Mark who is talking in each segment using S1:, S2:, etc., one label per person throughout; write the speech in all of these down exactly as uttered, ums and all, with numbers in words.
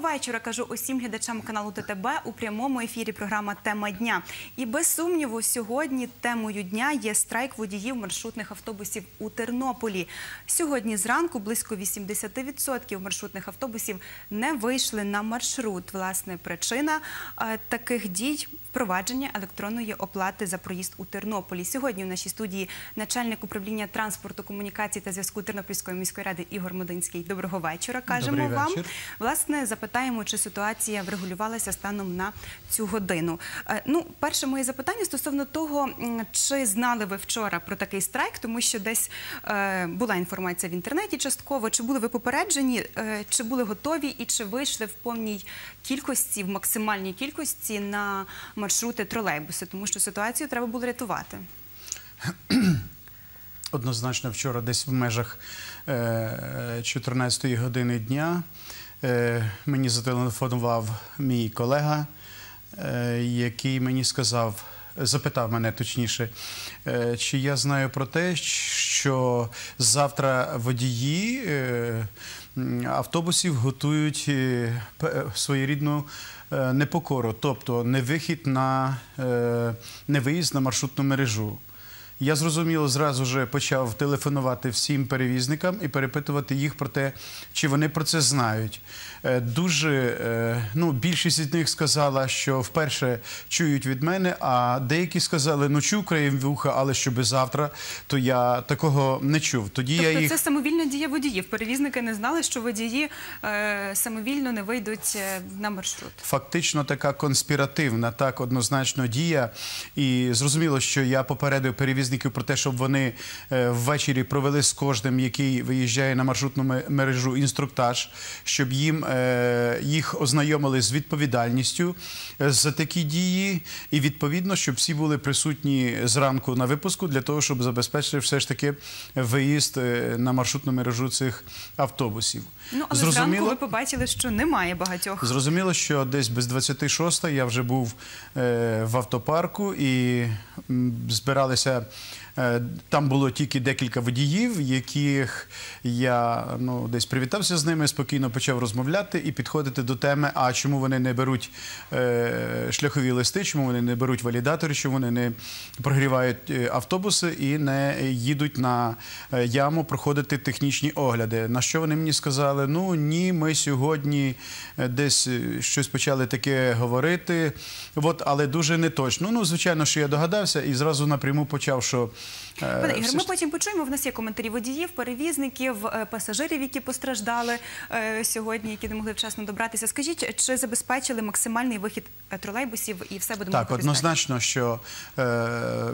S1: вечора, кажу усім глядачам каналу Т Т Б. У прямому ефірі програма «Тема дня». І без сумніву, сьогодні темою дня є страйк водіїв маршрутних автобусів у Тернополі. Сьогодні зранку близько вісімдесят відсотків маршрутних автобусів не вийшли на маршрут. Власне, причина е, таких дій – впровадження електронної оплати за проїзд у Тернополі. Сьогодні в нашій студії начальник управління транспорту, комунікацій та зв'язку Тернопільської міської ради Ігор Модинський. Доброго вечора, кажемо вам. Власне, запитаємо, чи ситуація врегулювалася станом на цю годину. Ну, перше моє запитання стосовно того, чи знали ви вчора про такий страйк, тому що десь е, була інформація в інтернеті частково, чи були ви попереджені, е, чи були готові і чи вийшли в повній кількості, в максимальній кількості на маршрути тролейбуси, тому що ситуацію треба було рятувати.
S2: Однозначно, вчора десь в межах чотирнадцятої години дня мені зателефонував мій колега, який мені сказав, запитав мене точніше, чи я знаю про те, що завтра водії автобусів готують своєрідну непокору, тобто не вихід на, не виїзд на маршрутну мережу. Я, зрозуміло, зразу ж почав телефонувати всім перевізникам і перепитувати їх про те, чи вони про це знають. Дуже, ну, більшість з них сказала, що вперше чують від мене, а деякі сказали, ну, чув краєм вуха, але щоби завтра, то я такого не чув. Тоді
S1: тобто
S2: я їх...
S1: це самовільна дія водіїв? Перевізники не знали, що водії е, самовільно не вийдуть на маршрут?
S2: Фактично така конспіративна, так, однозначно дія. І зрозуміло, що я попередив перевізників про те, щоб вони е, ввечері провели з кожним, який виїжджає на маршрутну мережу, інструктаж, щоб їм їх ознайомили з відповідальністю за такі дії і, відповідно, щоб всі були присутні зранку на випуску для того, щоб забезпечити все ж таки виїзд на маршрутну мережу цих автобусів.
S1: Ну, але зранку ви побачили, що немає багатьох.
S2: Зрозуміло, що десь без двадцяти шостої я вже був в автопарку і збиралися. Там було тільки декілька водіїв, яких я, ну, десь привітався з ними, спокійно почав розмовляти і підходити до теми, а чому вони не беруть е, шляхові листи, чому вони не беруть валідатори, чому вони не прогрівають автобуси і не їдуть на яму проходити технічні огляди. На що вони мені сказали, ну ні, ми сьогодні десь щось почали таке говорити, от, але дуже не точно. Ну, звичайно, що я догадався і зразу напряму почав, що...
S1: Пане Ігор, ми потім почуємо, в нас є коментарі водіїв, перевізників, пасажирів, які постраждали е, сьогодні, які не могли вчасно добратися. Скажіть, чи забезпечили максимальний вихід тролейбусів і все буде
S2: Так, однозначно, що е,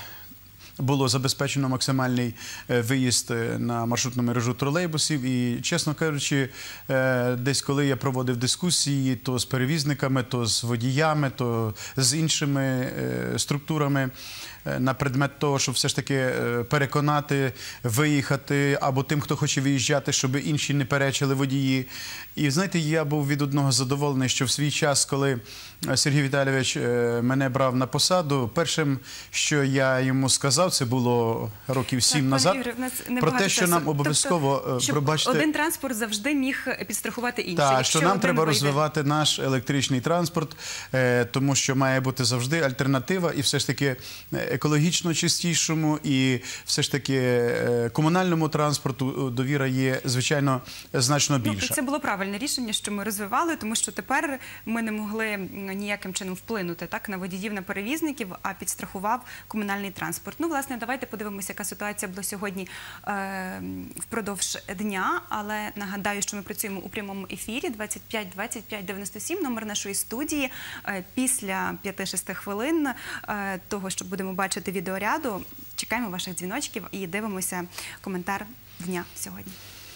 S2: було забезпечено максимальний виїзд на маршрутну мережу тролейбусів. І, чесно кажучи, десь коли я проводив дискусії то з перевізниками, то з водіями, то з іншими структурами на предмет того, щоб все ж таки переконати, виїхати, або тим, хто хоче виїжджати, щоб інші не перечили водії. І, знаєте, я був від одного задоволений, що в свій час, коли Сергій Віталійович мене брав на посаду, першим, що я йому сказав, це було років сім назад, про те, що нам обов'язково, пробачте...
S1: Один транспорт завжди міг підстрахувати інший.
S2: Так, що нам треба розвивати наш електричний транспорт, тому що має бути завжди альтернатива і все ж таки екологічно чистішому і все ж таки комунальному транспорту довіра є, звичайно, значно більша.
S1: Ну, це було правильне рішення, що ми розвивали, тому що тепер ми не могли ніяким чином вплинути так, на водіїв, на перевізників, а підстрахував комунальний транспорт. Ну, власне, давайте подивимося, яка ситуація була сьогодні е, впродовж дня, але нагадаю, що ми працюємо у прямому ефірі двадцять п'ять двадцять п'ять дев'яносто сім, номер нашої студії. Е, після п'яти-шести хвилин е, того, що будемо бачити відеоряду, чекаємо ваших дзвіночків і дивимося коментар дня сьогодні.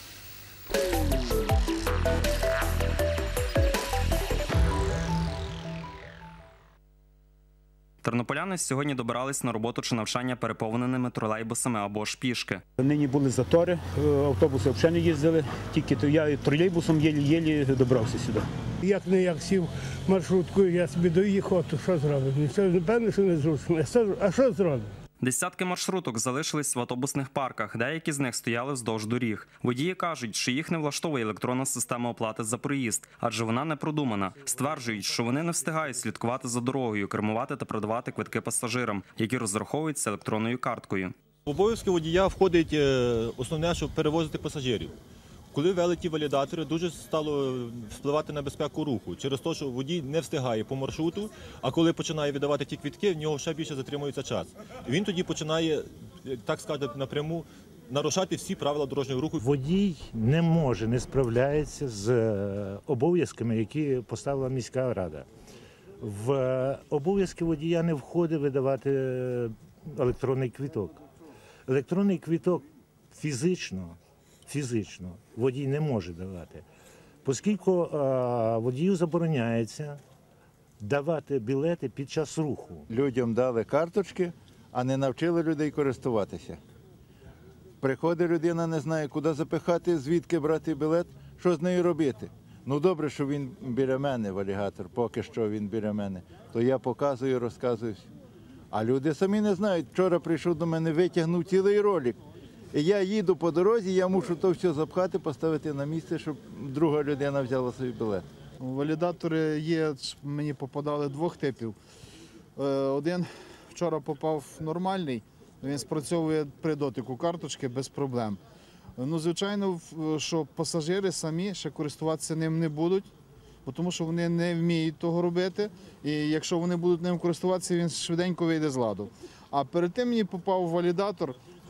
S3: Тернополяни сьогодні добирались на роботу чи навчання переповненими тролейбусами або ж пішки.
S4: Нині були затори, автобуси взагалі не їздили, тільки я тролейбусом єлі-єлі добрався сюди.
S5: Як не як сів маршруткою, я собі доїхав, то що зробив? Це, напевно, що не зручно. А що зробив?
S3: Десятки маршруток залишились в автобусних парках, деякі з них стояли вздовж доріг. Водії кажуть, що їх не влаштовує електронна система оплати за проїзд, адже вона не продумана. Стверджують, що вони не встигають слідкувати за дорогою, кермувати та продавати квитки пасажирам, які розраховуються електронною карткою.
S5: В обов'язки водія входить е, основне, щоб перевозити пасажирів. Коли ввели ті валідатори, дуже стало впливати на безпеку руху. Через те, що водій не встигає по маршруту, а коли починає видавати ті квитки, в нього ще більше затримується час. І він тоді починає, так сказати, напряму нарушати всі правила дорожнього руху.
S6: Водій не може, не справляється з обов'язками, які поставила міська рада. В обов'язки водія не входить видавати електронний квиток. Електронний квиток фізично, фізично водій не може давати, оскільки водію забороняється давати білети під час руху.
S7: Людям дали карточки, а не навчили людей користуватися. Приходить людина, не знає, куди запихати, звідки брати білет, що з нею робити. Ну добре, що він біля мене, валігатор, поки що він біля мене, то я показую, розказую. А люди самі не знають. Вчора прийшов до мене, витягнув цілий ролик. І я їду по дорозі, я мушу то все запхати, поставити на місце, щоб друга людина взяла свій білет.
S8: Валідатори є, мені попадали двох типів. Один вчора попав нормальний, він спрацьовує при дотику карточки без проблем. Ну, звичайно, що пасажири самі ще користуватися ним не будуть, тому що вони не вміють того робити. І якщо вони будуть ним користуватися, він швиденько вийде з ладу. А перед тим мені попав валідатор,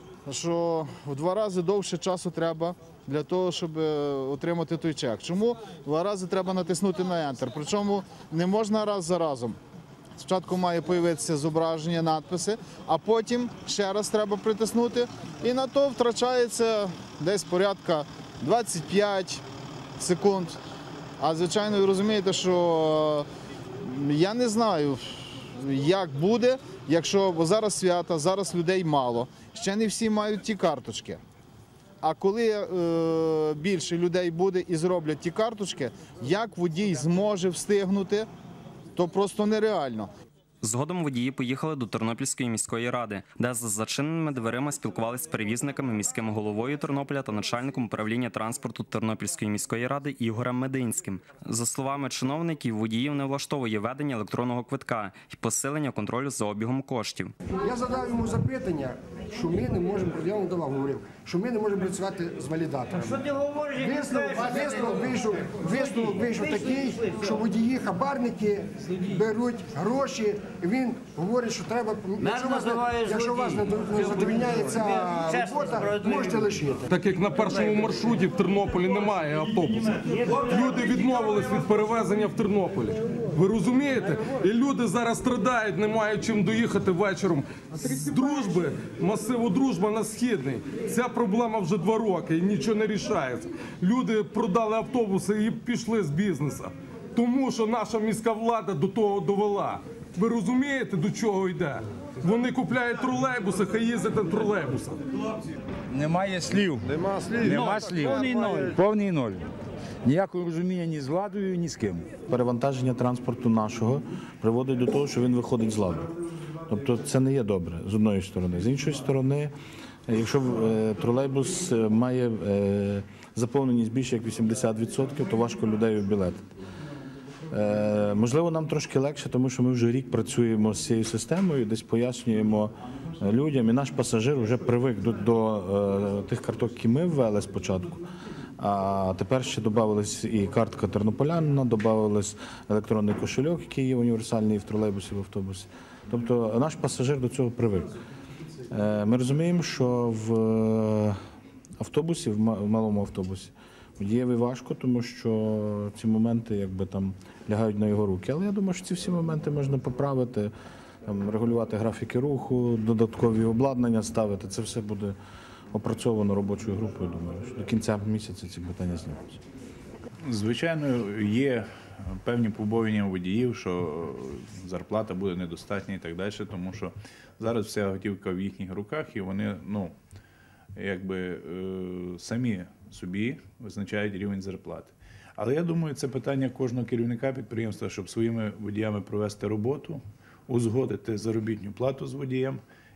S8: що в два рази довше часу треба для того, щоб отримати той чек. Чому? Два рази треба натиснути на Enter. Причому не можна раз за разом. Спочатку має з'явитися зображення, надписи, а потім ще раз треба притиснути. І на то втрачається десь порядка двадцять п'ять секунд. А звичайно, ви розумієте, що я не знаю, як буде, якщо, бо зараз свята, зараз людей мало, ще не всі мають ті карточки. А коли е, більше людей буде і зроблять ті карточки, як водій зможе встигнути, то просто нереально.
S3: Згодом водії поїхали до Тернопільської міської ради, де за зачиненими дверима спілкувалися з перевізниками, міським головою Тернополя та начальником управління транспорту Тернопільської міської ради Ігорем Мединським. За словами чиновників, водіїв не влаштовує ведення електронного квитка і посилення контролю за обігом коштів.
S9: Я задав йому запитання, що ми не можемо, я вам давав, говорив, що ми не можемо працювати з валідаторами. Що ти говориш? Висновок, висновок вийшов, висновок вийшов такий, що водії, хабарники беруть гроші. Він говорить, що треба, якщо вас, якщо вас не задовольняє ця робота, можете лишити.
S10: Так як на першому маршруті в Тернополі немає автобусу. Люди відмовились від перевезення в Тернополі. Ви розумієте? І люди зараз страдають, не мають чим доїхати вечором з Дружби, масиву Дружба на Східний. Ця проблема вже два роки і нічого не рішається. Люди продали автобуси і пішли з бізнесу. Тому що наша міська влада до того довела. Ви розумієте, до чого йде? Вони купляють тролейбуси, хай їздять на тролейбусах.
S11: Немає слів. Нема слів. Нема слів. Повний ноль. Повний ноль. Ніякого розуміння ні з владою, ні з ким.
S12: Перевантаження транспорту нашого приводить до того, що він виходить з ладу. Тобто це не є добре, з одної сторони. З іншої сторони, якщо тролейбус має заповненість більше як вісімдесят відсотків, то важко людей обілетити. Е, можливо, нам трошки легше, тому що ми вже рік працюємо з цією системою, десь пояснюємо людям, і наш пасажир вже привик до, до е, тих карток, які ми ввели спочатку. А тепер ще додавалась і картка тернополянина, додавалась електронний кошельок, який є універсальний в тролейбусі, в автобусі. Тобто наш пасажир до цього привик. Е, ми розуміємо, що в автобусі, в малому автобусі, водієві важко, тому що ці моменти якби там лягають на його руки. Але я думаю, що ці всі моменти можна поправити, там, регулювати графіки руху, додаткові обладнання ставити. Це все буде опрацьовано робочою групою. Думаю, що до кінця місяця ці питання знімуться.
S13: Звичайно, є певні побоювання водіїв, що зарплата буде недостатня і так далі, тому що зараз вся готівка в їхніх руках і вони, ну, якби самі собі визначають рівень зарплати. Але я думаю, це питання кожного керівника підприємства, щоб своїми водіями провести роботу, узгодити заробітну плату з водієм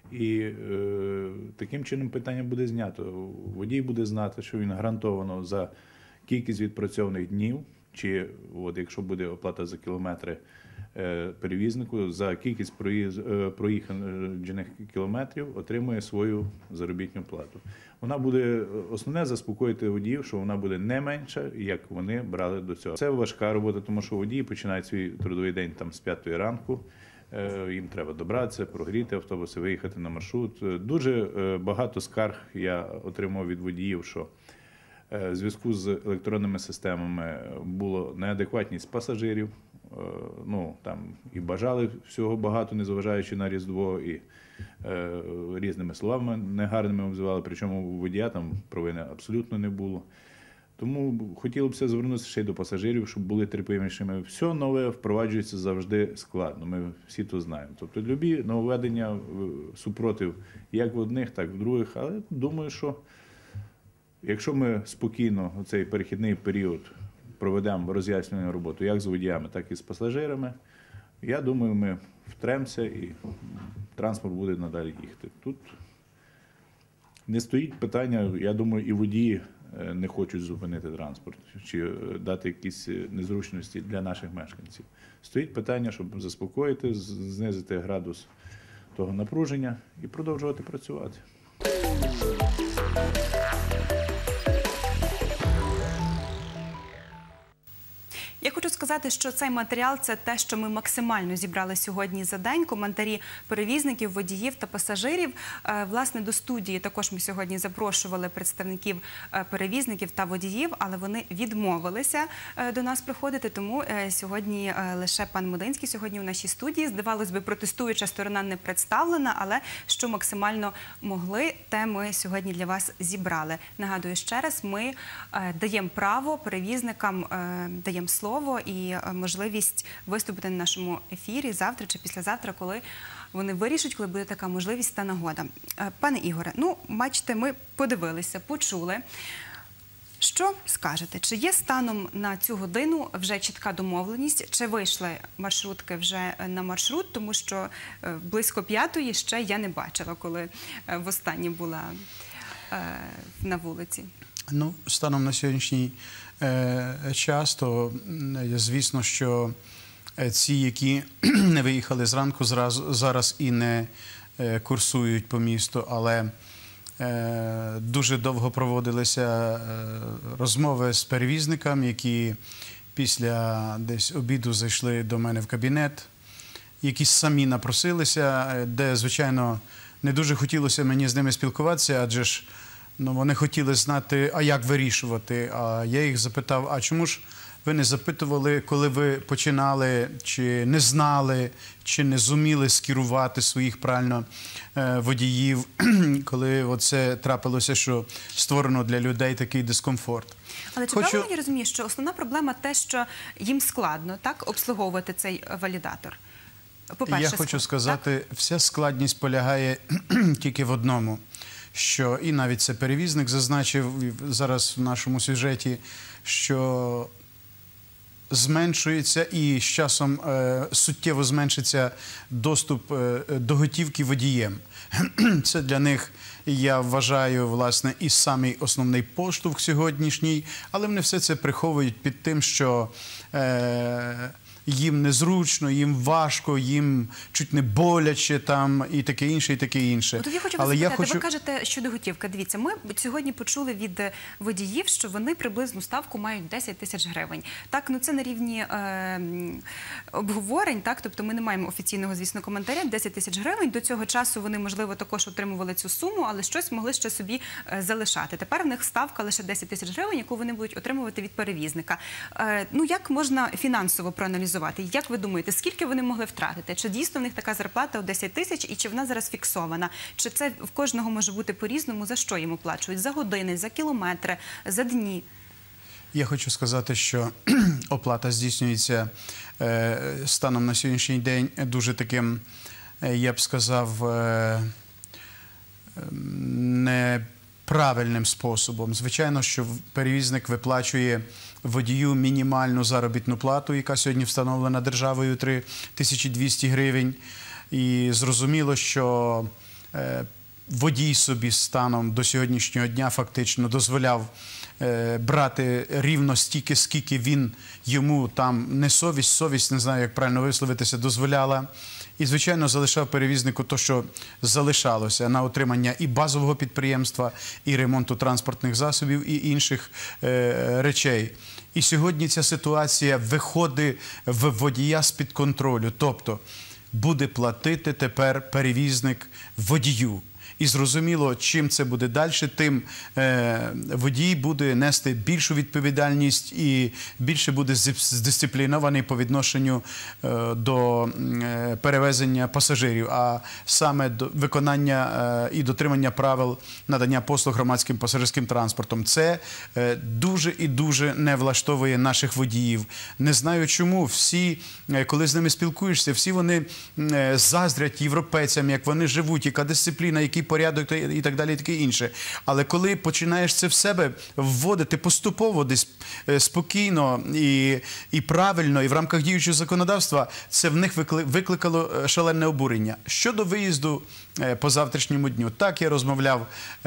S13: І е, таким чином питання буде знято. Водій буде знати, що він гарантовано за кількість відпрацьованих днів, чи от, якщо буде оплата за кілометри е, перевізнику, за кількість проїз, е, проїханих кілометрів отримує свою заробітну плату. Вона буде, основне, заспокоїти водіїв, що вона буде не менша, як вони брали до цього. Це важка робота, тому що водії починають свій трудовий день там з п'ятої ранку. Їм треба добратися, прогріти автобуси, виїхати на маршрут. Дуже багато скарг я отримав від водіїв, що в зв'язку з електронними системами було неадекватність пасажирів. Ну, там і бажали всього багато, незважаючи на Різдво, і е, різними словами негарними обзивали, причому у водія там провини абсолютно не було. Тому хотілося б звернутися ще й до пасажирів, щоб були терпимішими. Все нове впроваджується завжди складно, ми всі то знаємо. Тобто любі нововведення, супротив як в одних, так і в других. Але думаю, що якщо ми спокійно у цей перехідний період проведемо роз'яснювальну роботу як з водіями, так і з пасажирами, я думаю, ми втремося і транспорт буде надалі їхати. Тут не стоїть питання, я думаю, і водії не хочуть зупинити транспорт чи дати якісь незручності для наших мешканців. Стоїть питання, щоб заспокоїти, знизити градус того напруження і продовжувати працювати.
S1: Я хочу сказати, що цей матеріал – це те, що ми максимально зібрали сьогодні за день. Коментарі перевізників, водіїв та пасажирів. Власне, до студії також ми сьогодні запрошували представників перевізників та водіїв, але вони відмовилися до нас приходити, тому сьогодні лише пан Мединський сьогодні у нашій студії. Здавалось би, протестуюча сторона не представлена, але що максимально могли, те ми сьогодні для вас зібрали. Нагадую ще раз, ми даємо право перевізникам, даємо слово і можливість виступити на нашому ефірі завтра чи післязавтра, коли вони вирішать, коли буде така можливість та нагода. Пане Ігоре, ну, бачите, ми подивилися, почули. Що скажете? Чи є станом на цю годину вже чітка домовленість? Чи вийшли маршрутки вже на маршрут? Тому що близько п'ятої ще я не бачила, коли востаннє була на вулиці.
S2: Ну, станом на сьогоднішній час, то звісно, що ці, які не виїхали зранку, зараз і не курсують по місту, але дуже довго проводилися розмови з перевізниками, які після десь обіду зайшли до мене в кабінет, які самі напросилися, де, звичайно, не дуже хотілося мені з ними спілкуватися, адже ж ну, вони хотіли знати, а як вирішувати. А я їх запитав, а чому ж ви не запитували, коли ви починали, чи не знали, чи не зуміли скерувати своїх правильно водіїв, коли оце трапилося, що створено для людей такий дискомфорт.
S1: Але чи правильно я розумію, що основна проблема те, що їм складно, так, обслуговувати цей валідатор?
S2: Я хочу сказати, вся складність полягає тільки в одному. Що і навіть це перевізник зазначив зараз в нашому сюжеті, що зменшується і з часом е, суттєво зменшиться доступ е, до готівки водієм. Це для них, я вважаю, власне, і самий основний поштовх сьогоднішній, але вони все це приховують під тим, що е, їм незручно, їм важко, їм чуть не боляче там і таке інше, і таке інше.
S1: От я хочу вас запитати, хочу... ви кажете щодо готівки. Дивіться, ми сьогодні почули від водіїв, що вони приблизну ставку мають десять тисяч гривень. Так, ну це на рівні е, обговорень, так, тобто ми не маємо офіційного, звісно, коментаря, десять тисяч гривень. До цього часу вони, можливо, також отримували цю суму, але щось могли ще собі е, залишати. Тепер в них ставка лише десять тисяч гривень, яку вони будуть отримувати від перевізника. Е, ну, як можна фінансово проаналізувати? Як ви думаєте, скільки вони могли втратити? Чи дійсно в них така зарплата у десять тисяч і чи вона зараз фіксована? Чи це в кожного може бути по-різному? За що їм оплачують? За години, за кілометри, за дні?
S2: Я хочу сказати, що оплата здійснюється е, станом на сьогоднішній день дуже таким, е, я б сказав, е, неправильним способом. Звичайно, що перевізник виплачує водію мінімальну заробітну плату, яка сьогодні встановлена державою три тисячі двісті гривень. І зрозуміло, що водій собі станом до сьогоднішнього дня фактично дозволяв брати рівно стільки, скільки він йому там не совість, совість, не знаю, як правильно висловитися, дозволяла. І, звичайно, залишав перевізнику те, що залишалося на утримання і базового підприємства, і ремонту транспортних засобів, і інших е, речей. І сьогодні ця ситуація виходить в водія з-під контролю. Тобто буде платити тепер перевізник водію. І зрозуміло, чим це буде далі, тим е, водій буде нести більшу відповідальність і більше буде здисциплінований по відношенню е, до е, перевезення пасажирів, а саме до виконання е, і дотримання правил надання послуг громадським пасажирським транспортом. Це е, дуже і дуже не влаштовує наших водіїв. Не знаю чому. Всі, е, коли з ними спілкуєшся, всі вони е, заздрять європейцям, як вони живуть, яка дисципліна, які порядок і так далі, і таке інше. Але коли починаєш це в себе вводити поступово, десь спокійно і, і правильно, і в рамках діючого законодавства, це в них викликало шалене обурення. Щодо виїзду по завтрашньому дню, так, я розмовляв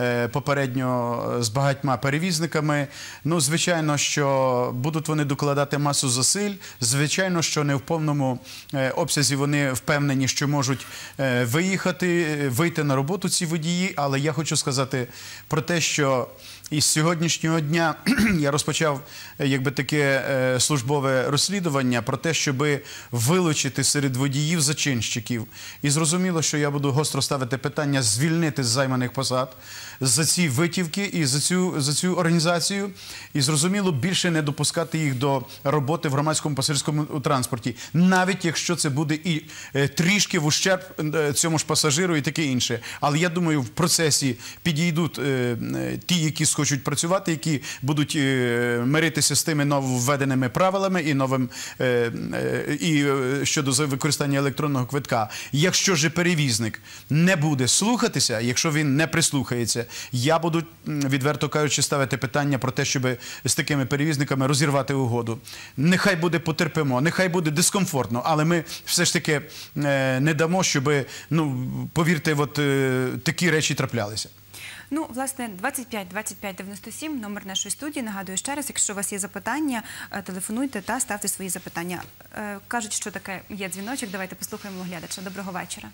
S2: попередньо з багатьма перевізниками. Ну, звичайно, що будуть вони докладати масу зусиль. Звичайно, що не в повному обсязі вони впевнені, що можуть виїхати, вийти на роботу ці водії, але я хочу сказати про те, що із сьогоднішнього дня я розпочав якби таке е, службове розслідування про те, щоб вилучити серед водіїв-зачинщиків. І зрозуміло, що я буду гостро ставити питання звільнити з займаних посад за ці витівки і за цю, за цю організацію. І зрозуміло, більше не допускати їх до роботи в громадському пасажирському транспорті. Навіть якщо це буде і е, трішки в ущерб е, цьому ж пасажиру і таке інше. Але я думаю, в процесі підійдуть е, ті, які хочуть працювати, які будуть е, миритися з тими нововведеними правилами і новим е, е, і е, щодо використання електронного квитка. Якщо ж перевізник не буде слухатися, якщо він не прислухається, я буду, відверто кажучи, ставити питання про те, щоб з такими перевізниками розірвати угоду. Нехай буде потерпимо, нехай буде дискомфортно, але ми все ж таки е, не дамо, щоб, ну, повірте, от е, такі речі траплялися.
S1: Ну, власне, двадцять п'ять двадцять п'ять дев'яносто сім, номер нашої студії. Нагадую ще раз, якщо у вас є запитання, телефонуйте та ставте свої запитання. Кажуть, що таке є дзвіночок. Давайте послухаємо глядача. Доброго вечора.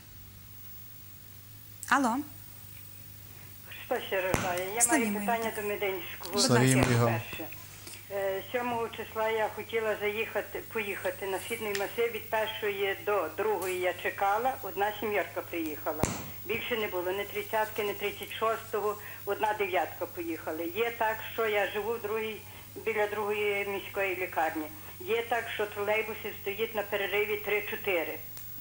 S1: Алло.
S14: Христос ще рождає. Я
S1: Славімо
S14: маю питання до Мединського.
S2: Славімо його.
S14: сьомого числа я хотіла заїхати, поїхати на Східний масив. Від першої до другої я чекала, одна сім'ярка приїхала. Більше не було, ні тридцятки, ні тридцять шостого, одна дев'ятка поїхали. Є так, що я живу в другій, біля другої міської лікарні. Є так, що тролейбуси стоять на перериві три-чотири.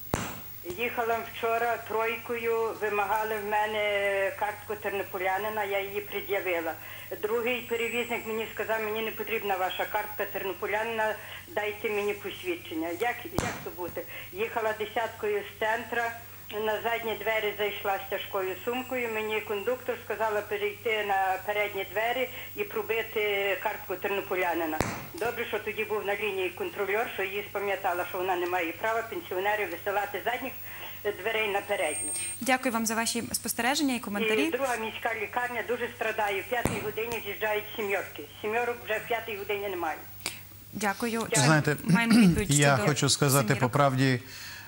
S14: Їхала вчора тройкою, вимагали в мене картку тернополянина, я її пред'явила. Другий перевізник мені сказав, мені не потрібна ваша картка тернополянина, дайте мені посвідчення. Як, як то бути? Їхала десяткою з центра, на задні двері зайшла з тяжкою сумкою, мені кондуктор сказала перейти на передні двері і пробити картку тернополянина. Добре, що тоді був на лінії контрольор, що її спам'ятала, що вона не має права пенсіонерів висилати задніх дверей на передні.
S1: Дякую вам за ваші спостереження і коментарі.
S14: І друга міська лікарня дуже страдає. В п'ятій годині з'їжджають сім'йорки. Сім'йорок вже в п'ятій годині немає.
S1: Дякую.
S2: Знаєте, я хочу сказати по правді,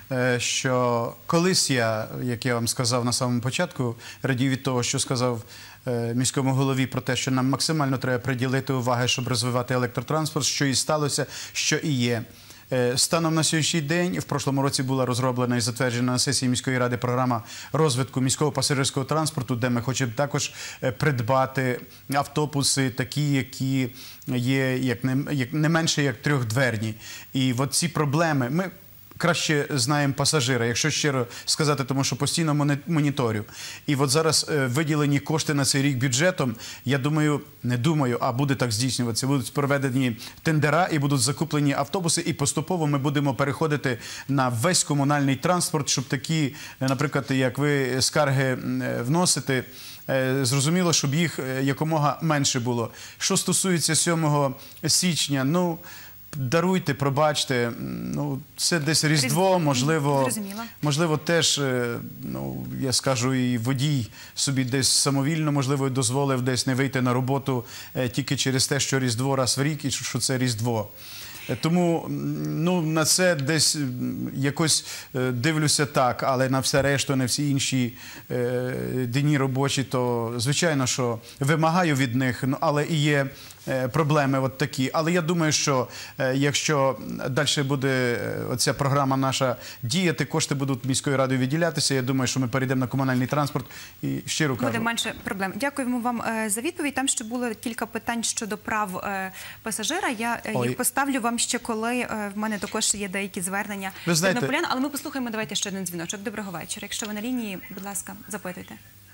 S2: що колись я, як я вам сказав на самому початку, радів від того, що сказав міському голові про те, що нам максимально треба приділити уваги, щоб розвивати електротранспорт, що і сталося, що і є. Станом на сьогоднішній день, в прошлому році була розроблена і затверджена на сесії міської ради програма розвитку міського пасажирського транспорту, де ми хочемо також придбати автобуси такі, які є як не, як не менше як трьохдверні. І от ці проблеми ми краще знаємо пасажира, якщо щиро сказати, тому що постійно моніторю. І от зараз виділені кошти на цей рік бюджетом, я думаю, не думаю, а буде так здійснюватися. Будуть проведені тендера і будуть закуплені автобуси, і поступово ми будемо переходити на весь комунальний транспорт, щоб такі, наприклад, як ви скарги вносите, зрозуміло, щоб їх якомога менше було. Що стосується сьомого січня, ну, даруйте, пробачте, ну, це десь Різдво, можливо,
S1: Зрозуміло.
S2: можливо, теж, е, ну, я скажу, і водій собі десь самовільно, можливо, дозволив десь не вийти на роботу е, тільки через те, що Різдво раз в рік і що це Різдво. Е, Тому ну, на це десь м, якось е, дивлюся так, але на все решту, на всі інші е, дні робочі, то звичайно, що вимагаю від них, ну, але і є е, проблеми от такі. Але я думаю, що е, якщо далі буде е, оця програма наша діяти, кошти будуть міською радою виділятися, я думаю, що ми перейдемо на комунальний транспорт і щиро кажу.
S1: Буде менше проблем. Дякуємо вам е, за відповідь. Там ще було кілька питань щодо прав е, пасажира. Я е,
S2: Ой.
S1: їх поставлю вам ще коли. Е, в мене також є деякі звернення
S2: Ви знаєте-
S1: тернополян. Але ми послухаємо, давайте ще один дзвіночок. Доброго вечора. Якщо ви на лінії, будь ласка, запитуйте.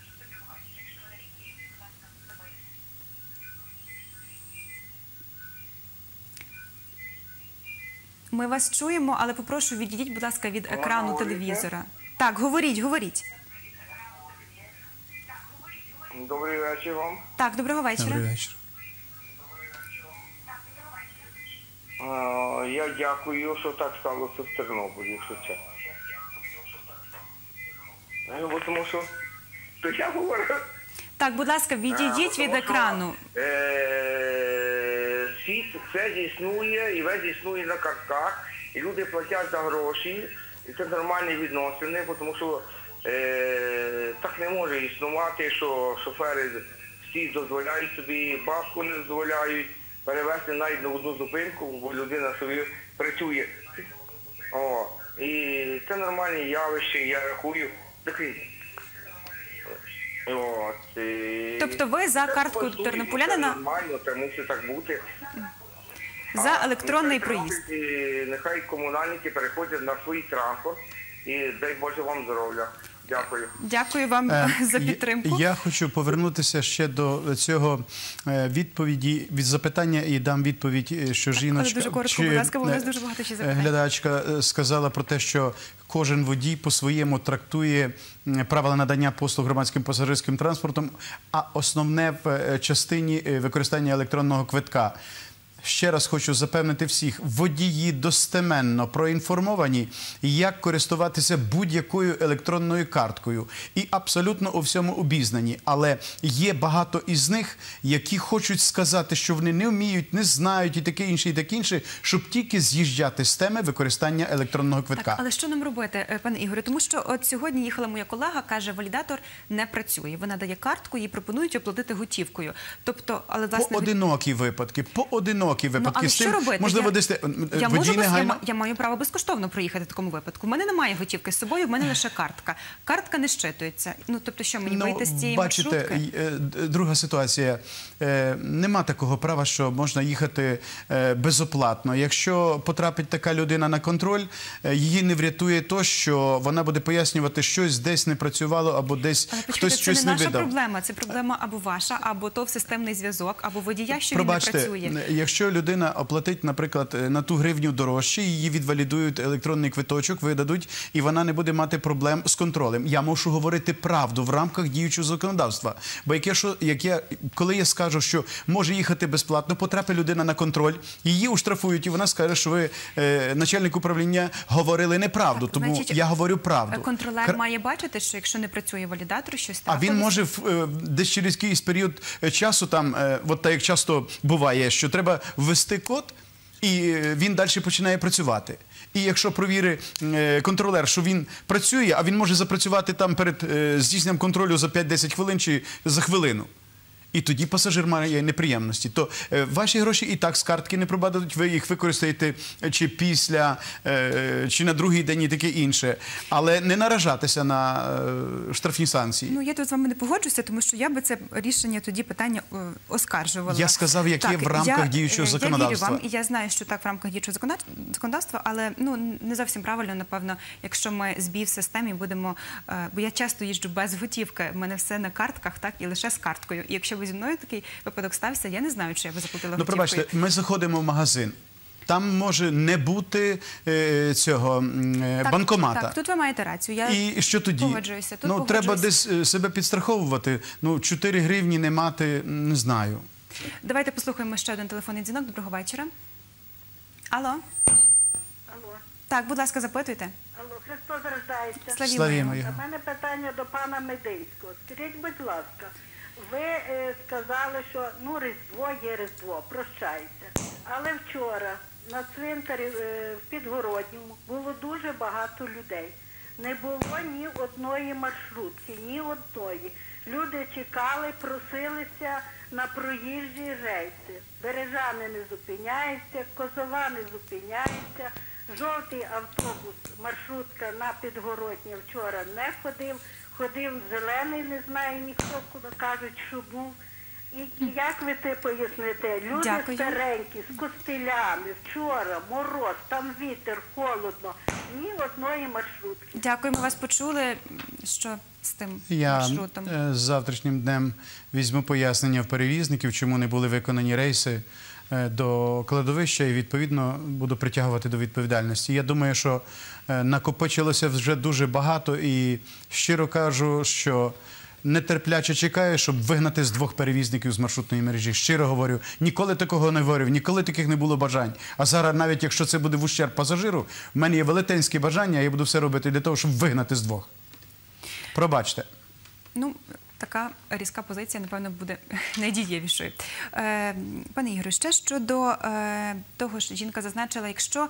S1: Ми вас чуємо, але попрошу відійдіть, будь ласка, від екрану телевізора. Так, говоріть, говоріть.
S15: Добрий вечір вам.
S1: Так, доброго вечора.
S2: Добрий вечір.
S15: А, Я дякую, що так сталося в Тернополі, що це. Ну, бо тому що, то я говорю,
S1: Так, будь ласка, відійдіть від екрану.
S15: е, світ все існує, і весь існує на картках, і люди платять за гроші, і це нормальні відносини, бо тому що е, так не може існувати, що шофери всі дозволяють собі, бабку не дозволяють перевезти навіть на одну зупинку, бо людина собі працює. О, і це нормальні явища, я рахую. Такий. От, і...
S1: Тобто ви за
S15: Це
S1: картку
S15: по суті,
S1: тернополянина?
S15: Це нормально, це мусить так бути.
S1: За
S15: А
S1: електронний
S15: нехай
S1: проїзд.
S15: транспорт, нехай комунальники переходять на свій транспорт і дай Боже вам здоров'я. Дякую.
S1: Дякую вам
S2: Е,
S1: за
S2: я-
S1: підтримку.
S2: Я хочу повернутися ще до цього е, відповіді, від запитання і дам відповідь, е, що жіночка,
S1: дуже коротко, будь ласка, бо у нас дуже багато ще
S2: е,
S1: запитань.
S2: глядачка е, сказала про те, що кожен водій по-своєму трактує м, правила надання послуг громадським пасажирським транспортом, а основне в е, частині е, використання електронного квитка. Ще раз хочу запевнити всіх, водії достеменно проінформовані, як користуватися будь-якою електронною карткою. І абсолютно у всьому обізнані. Але є багато із них, які хочуть сказати, що вони не вміють, не знають і таке інше, і таке інше, щоб тільки з'їжджати з теми використання електронного квитка.
S1: Так, але що нам робити, е, пане Ігорю? Тому що от сьогодні їхала моя колега, каже, валідатор не працює. Вона дає картку, їй пропонують оплатити готівкою. Тобто, але власне
S2: Поодинокі випадки, поодинокі
S1: Ну,
S2: випадки.
S1: але
S2: з
S1: що
S2: тим,
S1: робити?
S2: можливо,
S1: Я-
S2: десь е,
S1: Я,
S2: водій
S1: можу без... я,
S2: негайно...
S1: ма- я маю право безкоштовно проїхати в такому випадку. У мене немає готівки з собою, в мене лише картка. Картка не щитується. Ну, тобто, що мені вийти з цієї
S2: бачите,
S1: маршрутки?
S2: е, д- друга ситуація. Е, Нема такого права, що можна їхати е, безоплатно. Якщо потрапить така людина на контроль, е, її не врятує то, що вона буде пояснювати, щось десь не працювало або десь
S1: Але
S2: хтось
S1: почекайте, це
S2: щось
S1: не
S2: не
S1: наша
S2: видав.
S1: проблема. Це проблема або ваша, або то в системний зв'язок, або водія, що
S2: Пробачте,
S1: він не працює.
S2: якщо людина оплатить, наприклад, на ту гривню дорожче, її відвалідують електронний квиточок, видадуть, і вона не буде мати проблем з контролем. Я мушу говорити правду в рамках діючого законодавства. Бо як я, що, як я, коли я скажу, що може їхати безплатно, потрапить людина на контроль, її уштрафують, і вона скаже, що ви, е, начальник управління, говорили неправду. Тому
S1: Значить,
S2: я говорю правду.
S1: Контролер
S2: Кар-
S1: має бачити, що якщо не працює валідатор, щось
S2: А він
S1: трапилось.
S2: може в, е, десь через якийсь період е, часу, там, е, от так як часто буває, що треба ввести код, і е, він далі починає працювати. І якщо провірить е, контролер, що він працює, а він може запрацювати там перед е, здійсненням контролю за п'ять-десять хвилин чи за хвилину. І тоді пасажир має неприємності. То е, ваші гроші і так з картки не пропадуть, ви їх використаєте чи після, е, чи на другий день і таке інше. Але не наражатися на е, штрафні санкції.
S1: Ну, я тут з вами не погоджуся, тому що я би це рішення тоді питання е, оскаржувала.
S2: Я сказав, як є в рамках
S1: я,
S2: діючого
S1: е,
S2: законодавства.
S1: Я вірю вам, і я знаю, що так в рамках діючого законод- законодавства, але ну, не зовсім правильно, напевно, якщо ми збій в системі будемо... е, Бо я часто їжджу без готівки, в мене все на картках, так, і лише з карткою. І якщо би зі мною такий випадок стався, я не знаю, чи я би заплатила
S2: Ну,
S1: готівкою.
S2: пробачте, ми заходимо в магазин. Там може не бути е, цього е,
S1: Так,
S2: банкомата.
S1: Так, тут ви маєте рацію. Я
S2: І що тоді?
S1: погоджуюся. Тут
S2: Ну, треба
S1: погоджуюся.
S2: десь е, себе підстраховувати. Ну, чотири гривні не мати, не знаю.
S1: Давайте послухаємо ще один телефонний дзвінок. Доброго вечора. Алло.
S14: Алло.
S1: Так, будь ласка, запитуйте.
S14: Алло, Христос рождається.
S1: Славімо
S2: Славімо
S1: його.
S2: його.
S14: У мене питання до пана Мединського. Скажіть, будь ласка, ви е, сказали, що ну Різдво є Різдво, прощається. Але вчора на цвинтарі е, в Підгородньому було дуже багато людей. Не було ні одної маршрутки, ні одної. Люди чекали, просилися на проїжджі рейси. Бережани не зупиняються, Козова не зупиняється. Жовтий автобус, маршрутка на Підгороднє вчора не ходив. Ходив зелений, не знає ніхто, куди кажуть, що був. І як ви це поясните? Люди
S1: Дякую.
S14: старенькі, з костилями, вчора, мороз, там вітер, холодно, ні одної маршрутки.
S1: Дякую, ми вас почули. Що з тим
S2: Я
S1: маршрутом?
S2: е, з завтрашнім днем візьму пояснення в перевізників, чому не були виконані рейси е, до кладовища і, відповідно, буду притягувати до відповідальності. Я думаю, що е, накопичилося вже дуже багато і щиро кажу, що нетерпляче чекаю, щоб вигнати з двох перевізників з маршрутної мережі. Щиро говорю, ніколи такого не говорив, ніколи таких не було бажань. А зараз, навіть якщо це буде в ущерб пасажиру, в мене є велетенське бажання, я буду все робити для того, щоб вигнати з двох. Пробачте.
S1: Ну, така різка позиція, напевно, буде найдієвішою. Е, пане Ігорю, ще щодо е, того, що жінка зазначила, якщо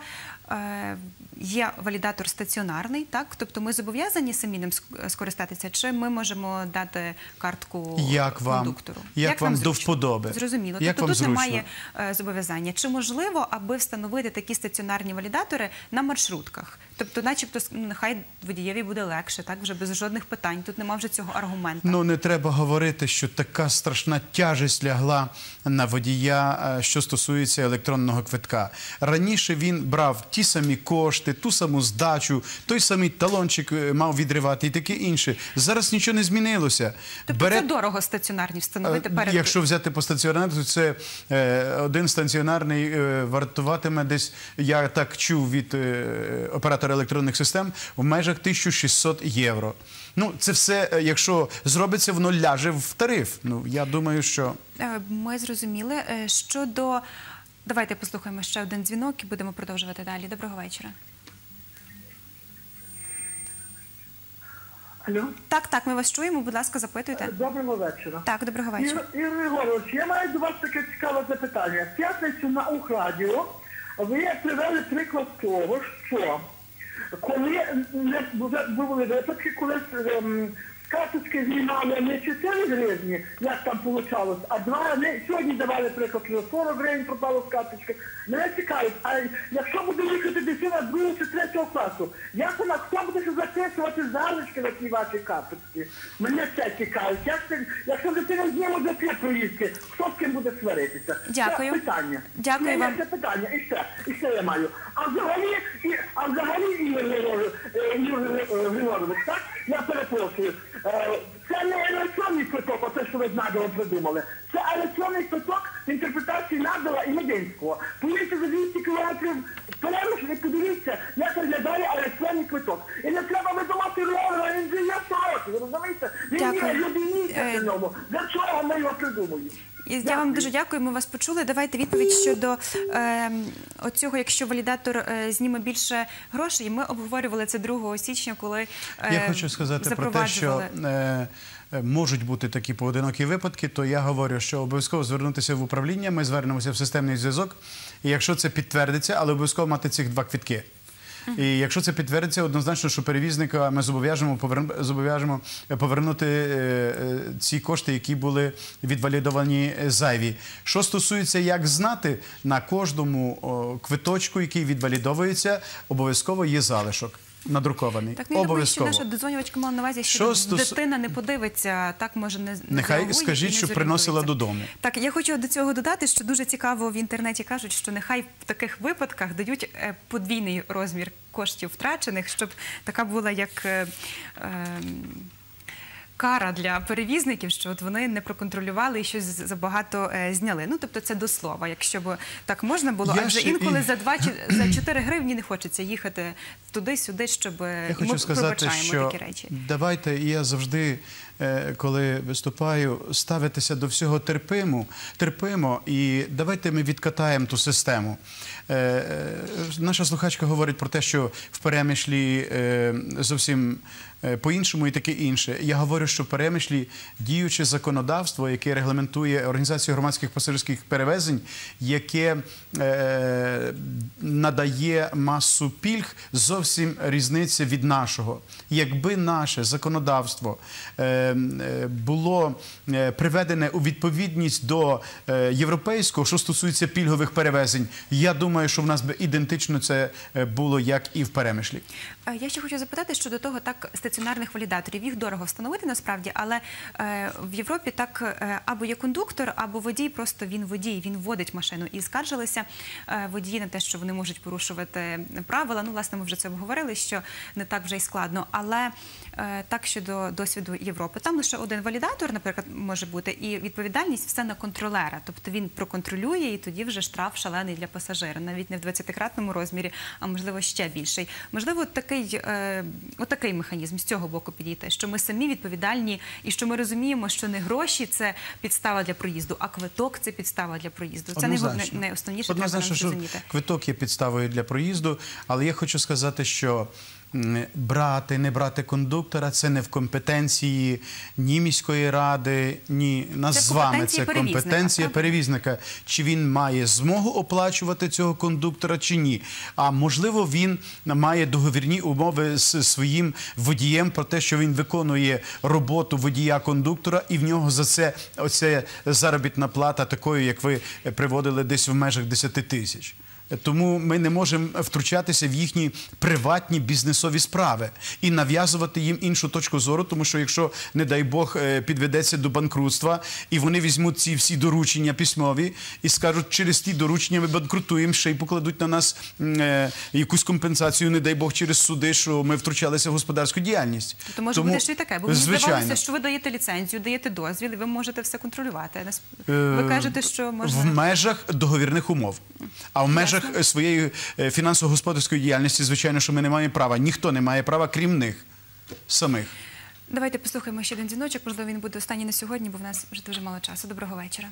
S1: е, є валідатор стаціонарний, так, тобто ми зобов'язані самі ним скористатися, чи ми можемо дати картку
S2: Як вам,
S1: кондуктору?
S2: як вам
S1: зручно?
S2: до вподоби?
S1: Зрозуміло.
S2: Як
S1: Тобто
S2: вам
S1: тут
S2: зручно?
S1: немає е, зобов'язання. Чи можливо, аби встановити такі стаціонарні валідатори на маршрутках? Тобто, начебто, ну, нехай водієві буде легше, так, вже без жодних питань. Тут нема вже цього аргументу.
S2: Ну, не треба говорити, що така страшна тяжесть лягла на водія, що стосується електронного квитка. Раніше він брав ті самі кошти, ту саму здачу, той самий талончик мав відривати і таке інше. Зараз нічого не змінилося.
S1: Тобто
S2: Бере...
S1: це дорого стаціонарні встановити перед...
S2: Якщо взяти по стаціонарному, то це е, один стаціонарний е, вартуватиме десь, я так чув від е, оператора електронних систем, в межах тисяча шістсот євро. Ну, це все, е, якщо зробиться, воно ляже в тариф. Ну, я думаю, що...
S1: Е, Ми зрозуміли. Е, Щодо... Давайте послухаємо ще один дзвінок і будемо продовжувати далі. Доброго вечора.
S16: Алло?
S1: Так, так, ми вас чуємо. Будь ласка, запитуйте.
S16: Доброго вечора.
S1: Так, доброго вечора.
S16: Ігор Григорович, я маю до вас таке цікаве запитання. В п'ятницю на Ухрадіо ви привели приклад того, що коли не були випадки, коли ем, карточки знімали не чотири гривні, як там вийшло, а два, не, сьогодні давали приклад, що сорок гривень пропало з карточки. Мене цікавить, а якщо буде їхати дитина другого чи третього класу, як вона, хто буде ще записувати залишки на ті ваші карточки? Мене це цікавить. Як це, якщо дитина зніме до п'ять проїздки, хто з ким буде сваритися?
S1: Дякую.
S16: Це питання.
S1: Дякую
S16: Це,
S1: вам.
S16: Це питання. І ще, і ще я маю. А взагалі, і, а взагалі, Ігор Григорович, Ігор Григорович, так? Я перепрошую. Це не електронний квиток, оце, що ви з Надалом придумали. Це електронний квиток в інтерпретації Надала і Мединського. Поїдьте за двісті кілометрів перемишли, і подивіться, як виглядає електронний квиток. І не треба видумати ролера, він же є сороки, ви розумієте? Він є, люди їздять на ньому. Для чого ми його придумуємо?
S1: Я вам дуже дякую, ми вас почули. Давайте відповідь щодо е, оцього, якщо валідатор е, зніме більше грошей. Ми обговорювали це другого січня, коли е,
S2: Я хочу сказати про те, що е, можуть бути такі поодинокі випадки, то я говорю, що обов'язково звернутися в управління, ми звернемося в системний зв'язок, і якщо це підтвердиться, але обов'язково мати цих два квитки. І якщо це підтвердиться, однозначно, що перевізника ми зобов'яжемо зобов'яжемо повернути ці кошти, які були відвалідовані зайві. Що стосується, як знати, на кожному квиточку, який відвалідовується, обов'язково є залишок. Надрукований.
S1: Так, ну, я думаю, що наша додзвонювачка мала на увазі, що, що стос... дитина не подивиться, так може не
S2: Нехай скажіть, що приносила додому.
S1: Так, я хочу до цього додати, що дуже цікаво в інтернеті кажуть, що нехай в таких випадках дають подвійний розмір коштів втрачених, щоб така була як... Е, е, кара для перевізників, що от вони не проконтролювали і щось забагато е, зняли. Ну, тобто це до слова, якщо б так можна було,
S2: Я
S1: адже
S2: ще
S1: інколи
S2: і...
S1: за два чи за чотири гривні не хочеться їхати туди-сюди, щоб
S2: Я
S1: і
S2: хочу
S1: ми
S2: сказати,
S1: пробачаємо
S2: що
S1: такі речі.
S2: давайте, і я завжди, е, коли виступаю, ставитися до всього терпимо, терпимо, і давайте ми відкатаємо ту систему. Е, е, наша слухачка говорить про те, що в Перемишлі е, зовсім е, по-іншому і таке інше. Я говорю, що в Перемишлі діюче законодавство, яке регламентує організацію громадських пасажирських перевезень, яке е, надає масу пільг, зовсім різниця від нашого. Якби наше законодавство е, е, було е, приведене у відповідність до е, європейського, що стосується пільгових перевезень, я думаю, що в нас би ідентично це було, як і в Перемишлі.
S1: Я ще хочу запитати щодо того, так, стаціонарних валідаторів. Їх дорого встановити насправді, але е, в Європі так е, або є кондуктор, або водій, просто він водій, він водить машину. І скаржилися е, водії на те, що вони можуть порушувати правила. Ну, власне, ми вже це обговорили, що не так вже й складно. Але е, так щодо досвіду Європи. Там лише один валідатор, наприклад, може бути, і відповідальність все на контролера. Тобто він проконтролює, і тоді вже штраф шалений для пасажира. Навіть не в двадцятикратному розмірі, а можливо ще більший. Можливо, такий Е, отакий механізм з цього боку підійти, що ми самі відповідальні і що ми розуміємо, що не гроші – це підстава для проїзду, а квиток – це підстава для проїзду. Це найголовніше, найосновніше, треба нам зрозуміти.
S2: Квиток є підставою для проїзду, але я хочу сказати, що брати, не брати кондуктора – це не в компетенції ні міської ради, ні нас з вами. Це компетенція перевізника. Чи він має змогу оплачувати цього кондуктора, чи ні. А можливо, він має договірні умови з своїм водієм про те, що він виконує роботу водія-кондуктора, і в нього за це оце заробітна плата такою, як ви приводили, десь в межах десяти тисяч. Тому ми не можемо втручатися в їхні приватні бізнесові справи і нав'язувати їм іншу точку зору, тому що якщо, не дай Бог, підведеться до банкрутства, і вони візьмуть ці всі доручення письмові і скажуть, через ті доручення ми банкрутуємо, ще й покладуть на нас е, якусь компенсацію, не дай Бог, через суди, що ми втручалися в господарську діяльність.
S1: То може
S2: Тому,
S1: бути ще й таке, бо мені здавалося, що ви даєте ліцензію, даєте дозвіл, і ви можете все контролювати. Ви кажете, що можна...
S2: В межах договірних умов. А в межах своєї фінансово-господарської діяльності, звичайно, що ми не маємо права. Ніхто не має права, крім них самих.
S1: Давайте послухаємо ще один дзвіночок. Можливо, він буде останній на сьогодні, бо в нас вже дуже мало часу. Доброго вечора.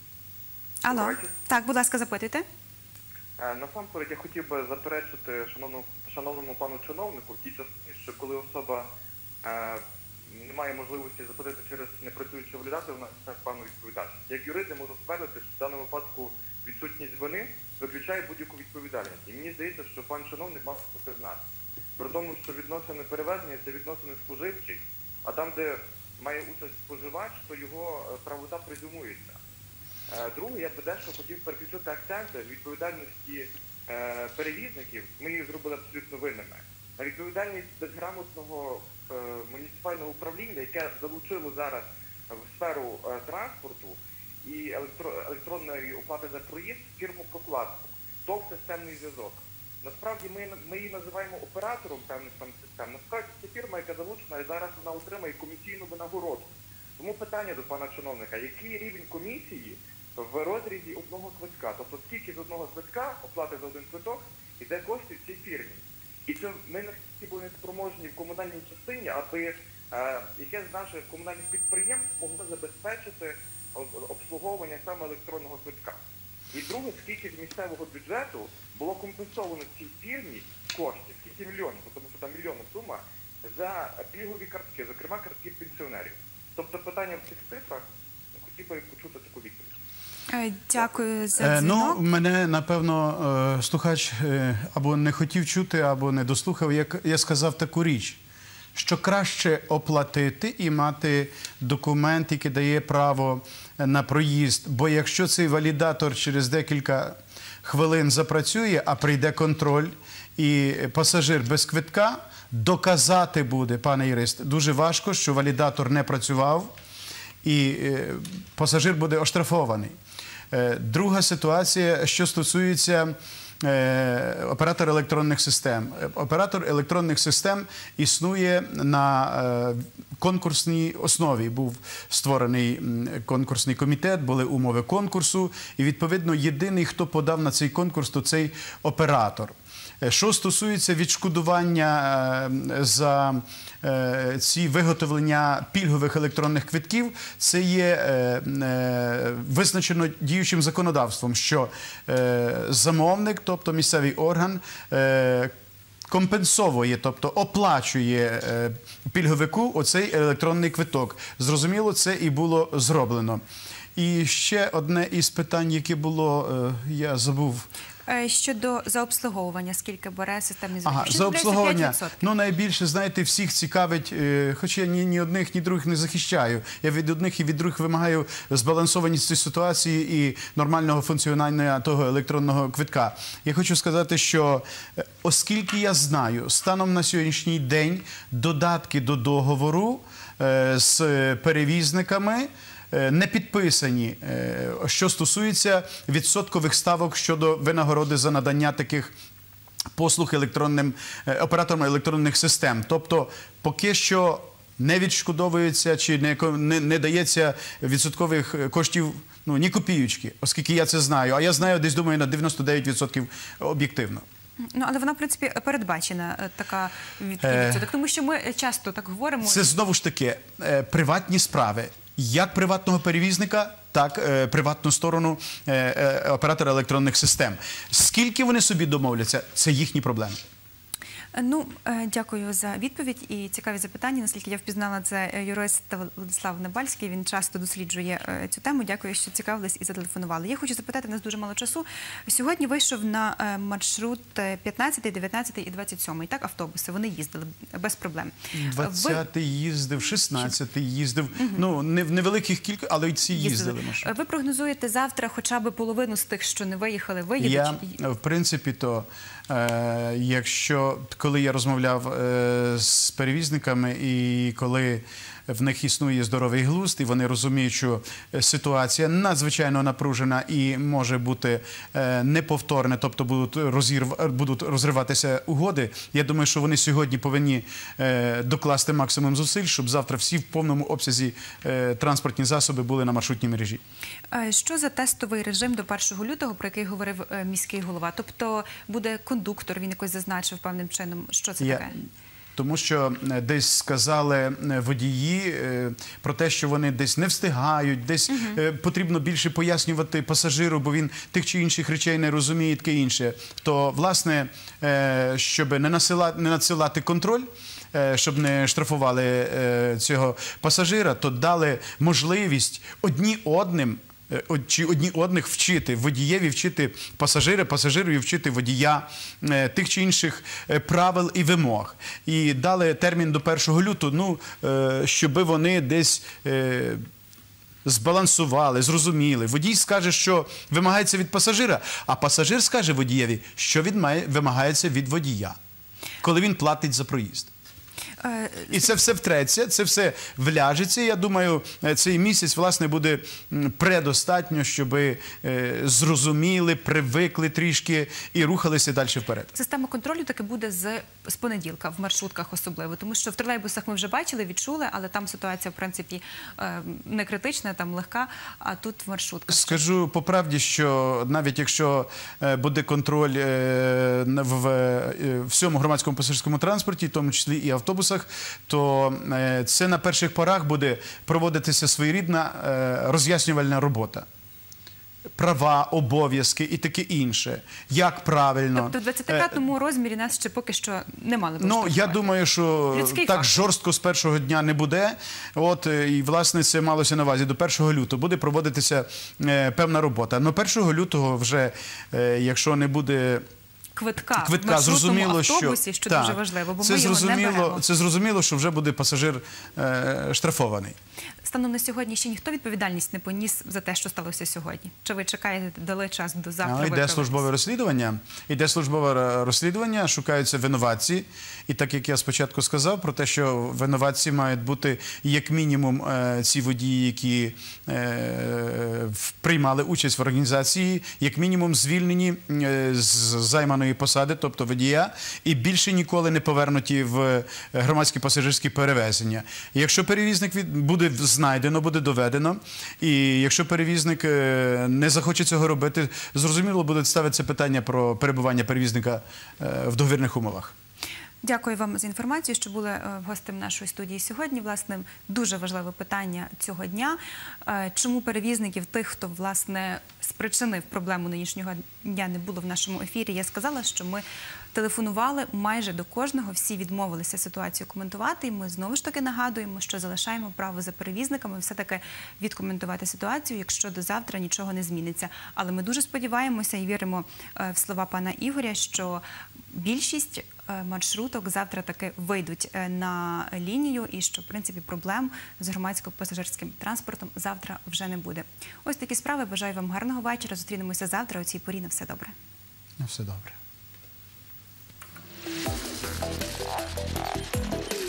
S1: Алло. Так, будь ласка, запитуйте.
S17: Насамперед, я хотів би заперечити шановному, шановному пану чиновнику в тій частині, що коли особа е, не має можливості заплатити через непрацюючого валідатора, вона несе певну відповідальність. Як юрист я можу ствердити, що в даному випадку відсутність вини виключає будь-яку відповідальність. І мені здається, що пан чиновник мав це знати. При тому, що відносини перевезення – це відносини споживчі, а там, де має участь споживач, то його правота презюмується. Друге, я би дещо хотів переключити акценти з відповідальності перевізників, ми їх зробили абсолютно винними, на відповідальність безграмотного муніципального управління, яке залучило зараз в сферу транспорту і електронної оплати за проїзд фірму-прокладку, ТОВ «Системний зв'язок». Насправді ми, ми її називаємо оператором певних там систем. Насправді це фірма, яка залучена, і зараз вона отримає комісійну винагороду. Тому питання до пана чиновника, який рівень комісії в розрізі одного квитка? Тобто скільки з одного квитка оплати за один квиток іде коштів цій фірмі? І це ми настільки були неспроможні в комунальній частині, аби е, яке з наших комунальних підприємств могло забезпечити обслуговування саме електронного квитка. І друге, скільки з місцевого бюджету було компенсовано цій фірмі коштів, скільки мільйонів, тому що там мільйонна сума, за пільгові картки, зокрема картки пенсіонерів. Тобто питання в цих цифрах, хотів би почути таку відповідь.
S1: Дякую за дзвінок.
S2: Ну, мене, напевно, слухач або не хотів чути, або не дослухав, як я сказав таку річ, що краще оплатити і мати документ, який дає право на проїзд. Бо якщо цей валідатор через декілька хвилин запрацює, а прийде контроль, і пасажир без квитка, доказати буде, пане юрист, дуже важко, що валідатор не працював, і пасажир буде оштрафований. Друга ситуація, що стосується оператор електронних систем. Оператор електронних систем існує на конкурсній основі. Був створений конкурсний комітет, були умови конкурсу, і, відповідно, єдиний, хто подав на цей конкурс, то цей оператор. Що стосується відшкодування за ці виготовлення пільгових електронних квитків, це є визначено діючим законодавством, що замовник, тобто місцевий орган, компенсовує, тобто оплачує пільговику оцей електронний квиток. Зрозуміло, це і було зроблено. І ще одне із питань, яке було, я забув.
S1: Щодо заобслуговування, скільки бере системний зв'язок?
S2: Ага, заобслуговування, ну найбільше, знаєте, всіх цікавить, хоча я ні, ні одних, ні других не захищаю. Я від одних і від других вимагаю збалансованості ситуації і нормального функціонування того електронного квитка. Я хочу сказати, що оскільки я знаю, станом на сьогоднішній день додатки до договору з перевізниками не підписані, що стосується відсоткових ставок щодо винагороди за надання таких послуг електронним операторам електронних систем. Тобто, поки що не відшкодовується чи не, не, не дається відсоткових коштів, ну, ні копіючки, оскільки я це знаю. А я знаю, десь, думаю, на дев'яносто дев'ять відсотків об'єктивно.
S1: Ну, але вона, в принципі, передбачена, така відсоток, тому що ми часто так говоримо.
S2: Це, знову ж таки, приватні справи. Як приватного перевізника, так і приватну сторону оператора електронних систем. Скільки вони собі домовляться, це їхні проблеми.
S1: Ну, дякую за відповідь і цікаві запитання. Наскільки я впізнала, це юрист Владислав Небальський, він часто досліджує цю тему. Дякую, що цікавились і зателефонували. Я хочу запитати, у нас дуже мало часу. Сьогодні вийшов на маршрут п'ятнадцятий, дев'ятнадцятий і двадцять сьомий, так, автобуси, вони їздили без проблем.
S2: двадцятий їздив, шістнадцятий їздив, ну, не в невеликих кількостях, але й ці їздили.
S1: їздили. Ви прогнозуєте завтра хоча б половину з тих, що не виїхали, виїдуть?
S2: Я, в принципі, то, е, якщо... Коли я розмовляв е, з перевізниками і коли в них існує здоровий глузд, і вони розуміють, що ситуація надзвичайно напружена і може бути е, неповторна, тобто будуть, розірв, будуть розриватися угоди, я думаю, що вони сьогодні повинні е, докласти максимум зусиль, щоб завтра всі в повному обсязі е, транспортні засоби були на маршрутній мережі.
S1: Що за тестовий режим до першого лютого, про який говорив міський голова? Тобто буде кондуктор, він якось зазначив певним чином, що це
S2: Я...
S1: таке?
S2: Тому що десь сказали водії про те, що вони десь не встигають, десь угу. потрібно більше пояснювати пасажиру, бо він тих чи інших речей не розуміє, таке інше. То, власне, щоб не насилати, не надсилати контроль, щоб не штрафували цього пасажира, то дали можливість одні одним чи одні одних вчити, водієві вчити пасажира, пасажирові вчити водія тих чи інших правил і вимог. І дали термін до першого лютого, ну, щоб вони десь збалансували, зрозуміли. Водій скаже, що вимагається від пасажира, а пасажир скаже водієві, що вимагається від водія, коли він платить за проїзд. І це все втреться, це все вляжеться. Я думаю, цей місяць, власне, буде предостатньо, щоб зрозуміли, привикли трішки і рухалися далі вперед.
S1: Система контролю таки буде з, з понеділка, в маршрутках особливо, тому що в тролейбусах ми вже бачили, відчули, але там ситуація, в принципі, не критична, там легка, а тут в маршрутках.
S2: Скажу по правді, що навіть якщо буде контроль в всьому громадському пасажирському транспорті, в тому числі і автобусах, то це на перших порах буде проводитися своєрідна роз'яснювальна робота. Права, обов'язки і таке інше. Як правильно.
S1: Тобто в двадцятикратному розмірі нас ще поки що не мали б
S2: Ну, я думаю, що
S1: Людський
S2: так
S1: фактор.
S2: жорстко з першого дня не буде. От, і, власне, це малося на увазі. До першого лютого буде проводитися е, певна робота. Но першого лютого вже, е, якщо не буде...
S1: Квитка,
S2: Квитка,
S1: в
S2: зрозуміло,
S1: автобусі, що, що
S2: так,
S1: дуже важливо, бо
S2: це
S1: ми його не беремо.
S2: Це зрозуміло, що вже буде пасажир е, штрафований.
S1: Станом на сьогодні ще ніхто відповідальність не поніс за те, що сталося сьогодні? Чи ви чекаєте, дали час до завтра?
S2: Йде службове розслідування. Йде службове розслідування, шукаються винуватці. І так, як я спочатку сказав, про те, що винуватці мають бути як мінімум ці водії, які в- приймали участь в організації, як мінімум звільнені е, з займаної посади, тобто водія, і більше ніколи не повернуті в громадські пасажирські перевезення. Якщо перевізник від- буде знайдено, буде доведено, і якщо перевізник е, не захоче цього робити, зрозуміло, буде ставитися питання про перебування перевізника е, в договірних умовах.
S1: Дякую вам за інформацію, що були е, гостем нашої студії сьогодні. Власне, дуже важливе питання цього дня. Е, Чому перевізників, тих, хто, власне, спричинив проблему нинішнього дня, не було в нашому ефірі? Я сказала, що ми телефонували майже до кожного, всі відмовилися ситуацію коментувати. І ми знову ж таки нагадуємо, що залишаємо право за перевізниками все-таки відкоментувати ситуацію, якщо до завтра нічого не зміниться. Але ми дуже сподіваємося і віримо е, в слова пана Ігоря, що більшість е, маршруток завтра таки вийдуть е, на лінію і що, в принципі, проблем з громадсько-пасажирським транспортом завтра вже не буде. Ось такі справи. Бажаю вам гарного вечора. Зустрінемося завтра о цій порі. На все добре.
S2: На все добре.